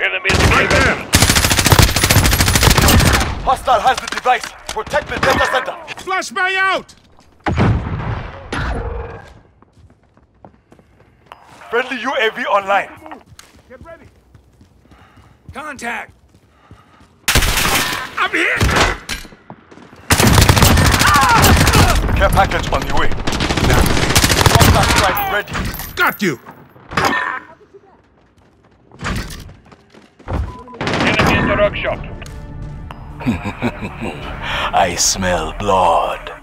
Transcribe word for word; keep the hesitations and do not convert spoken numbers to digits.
Enemy is right there. Hostile has the device. Protect the data center. Flashbang out! Friendly U A V online. Get ready. Contact. I'm hit! Care package on the way. Contact strike ready. Got you! Enemy in the rock shop. I smell blood.